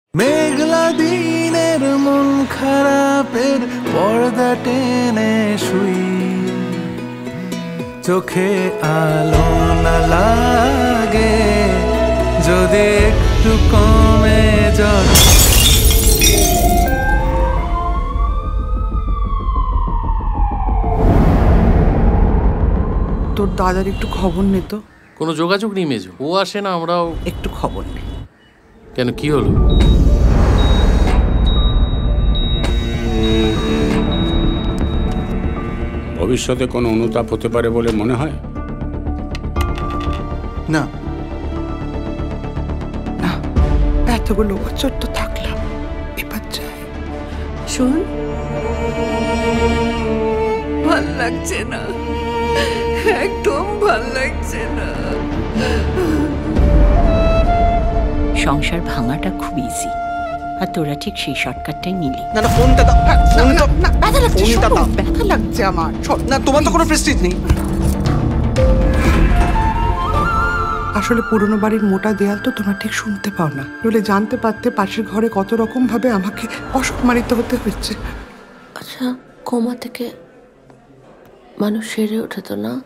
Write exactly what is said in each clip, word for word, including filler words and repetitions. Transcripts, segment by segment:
মেঘলা দিনের মন খারাপের পর্দা টেনে শুই, চোখে আলো না লাগে যদি একটু কমে জ্বর। তোর দাদার একটু খবর নে তো। কোনো যোগাযোগ নেই মেজো, ও আসে না, আমরাও একটু খবর নেই। কেন, কি হলো? ভবিষ্যতে কোনো অনুতাপ হতে পারে বলে মনে হয় না। না, এতগুলো বছর তো থাকলাম, এবার যাই। শোন, ভাল লাগছে না, একদম ভাল লাগছে না। সংসার ভাঙাটা খুব ইজি, আর তোরা ঠিক সেই শর্টকাটটাই নিলি। না না, ফোনটা দাও। ফোনটা না, ব্যথা লাগছে, ফোনটা দাও। ব্যথা লাগছে আমার। না, তোমার তো কোনো প্রেস্টিজ নেই। আসলে পুরনো বাড়ির মোটা দেয়াল তো তোমরা ঠিক শুনতে পাও না, নইলে জানতে পারতে পাশের ঘরে কত রকম ভাবে আমাকে অসম্মানিত হতে হচ্ছে। আচ্ছা, কোমা থেকে মানুষ সেরে ওঠে তো না?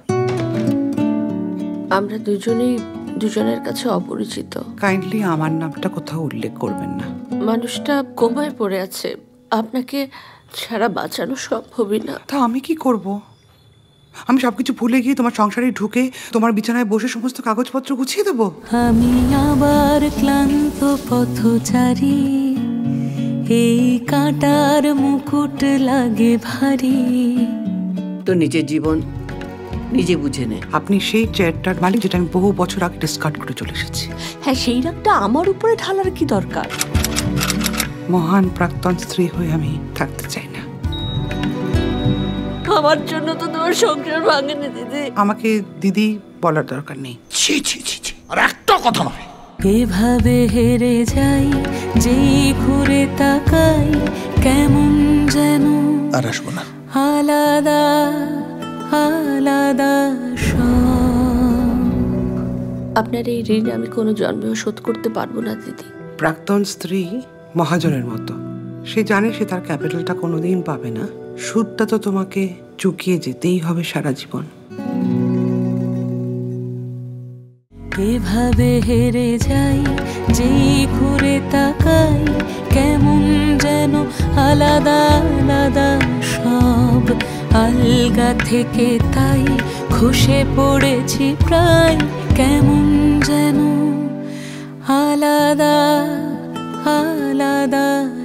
আমরা দুজনেই দুজনের কাছে অপরিচিত। কাইন্ডলি আমার নামটা কোথাও উল্লেখ করবেন না। মানুষটা কোমায় পড়ে আছে, আপনাকে ছাড়া বাঁচানো সম্ভবই না। তা আমি কি করব? আমি সবকিছু ভুলে গিয়ে তোমার সংসারে ঢুকে তোমার বিছানায় বসে সমস্ত কাগজপত্র গুছিয়ে দেবো? আমি আবার ক্লান্ত পথচারী, এই কাঁটার মুকুট লাগে ভারী। তো নিজের জীবন নিজে বুঝে নে। আপনি সেই চেয়ারটার মালিক যেটা আমি বহু বছর আগে ডিসকার্ড করে চলে এসেছি। হ্যাঁ, সেই রাগটা আমার উপরে ঢালার কি দরকার? মহান প্রাক্তন স্ত্রী হয়ে আমি থাকতে চাই না। আমার জন্য তো তোমার সংসার ভাঙেনি দিদি। আমাকে দিদি বলার দরকার নেই। ছি ছি ছি ছি, আর একটা কথা নয়। এভাবে হেরে যাই, যেই ঘুরে তাকাই কেমন যেন আর আসবো না। আলাদা আলাদা সব। আপনার এই ঋণ আমি কোনো জন্মেও শোধ করতে পারবো না দিদি। প্রাক্তন স্ত্রী মহাজনের মতো, সে জানে সে তার ক্যাপিটালটা কোনোদিন পাবে না, সুদটা তো তোমাকে চুকিয়ে যেতেই হবে সারা জীবন। এভাবে হেরে যাই, যেই ঘুরে তাকাই কেমন যেন আলাদা আলাদা সব। আলগা থেকে তাই খসে পড়েছি প্রায় কেমন যেন আলাদা আলাদা